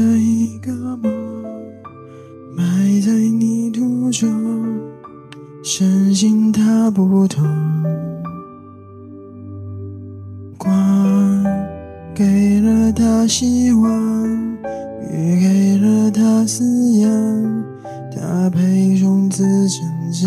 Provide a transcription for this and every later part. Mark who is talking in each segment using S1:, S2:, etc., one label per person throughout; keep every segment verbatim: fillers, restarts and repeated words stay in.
S1: 一个梦，埋在泥土中，深信它不痛。光给了它希望，雨给了它滋养，它配种子成长。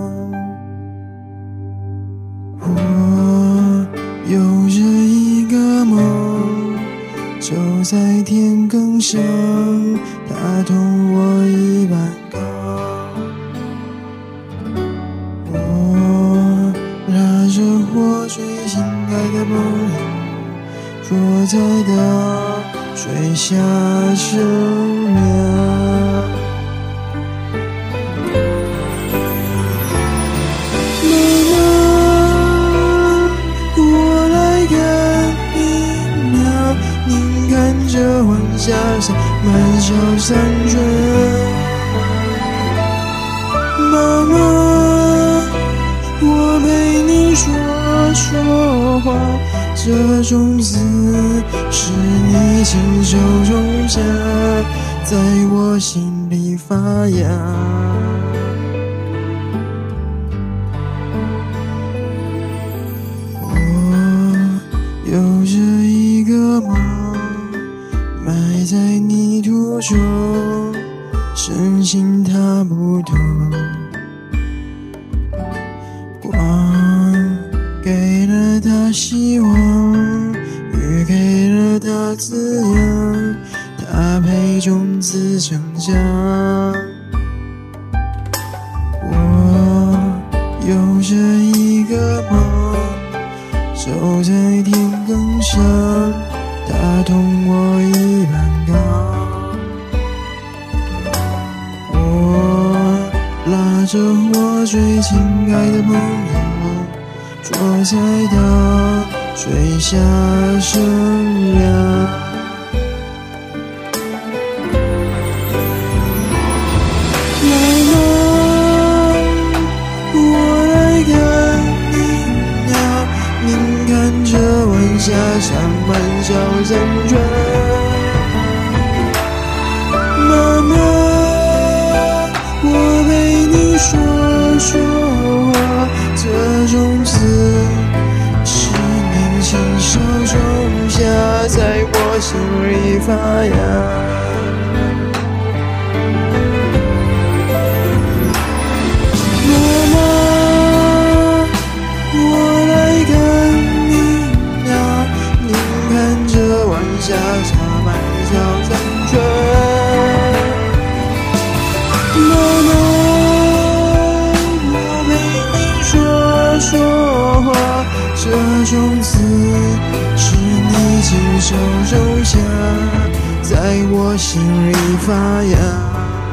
S1: 我有着一个梦，就在天更上，它同我一般高。我拉着我最心爱的朋友，坐在大水下乘凉。妈妈，我来看你了，您看这晚霞洒满小山川。妈妈，我陪你说说话，这种子是你亲手种下，在我心里发芽。我有着一个梦，埋在泥土中，深信它不痛。光给了它希望，雨给了它滋养，它陪种子成长。我有着一个梦，走在天更上，它同我一般高。我拉着我最亲爱的朋友，坐在大水下乘凉。来吧，我来看你呀，您看这晚霞洒满小山川。妈妈，我陪你说说话，这种子是您亲手种下，在我心里发芽。妈妈，我来看你呀，您看这晚霞洒满小山川。妈妈，我陪你说说话，这种子是你亲手种下，在我心里发芽。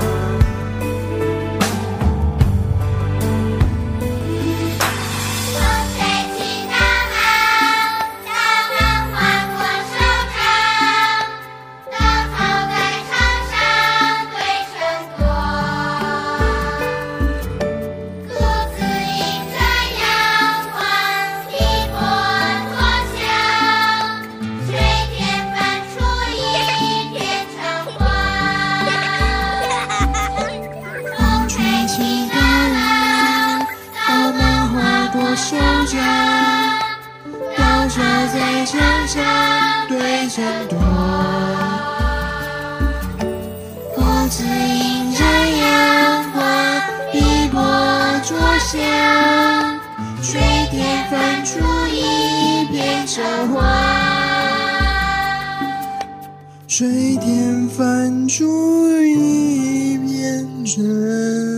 S1: 手掌倒射在墙上，对衬托。果子迎着阳光，一波灼香，水田翻出一片橙花，水田翻出一片橙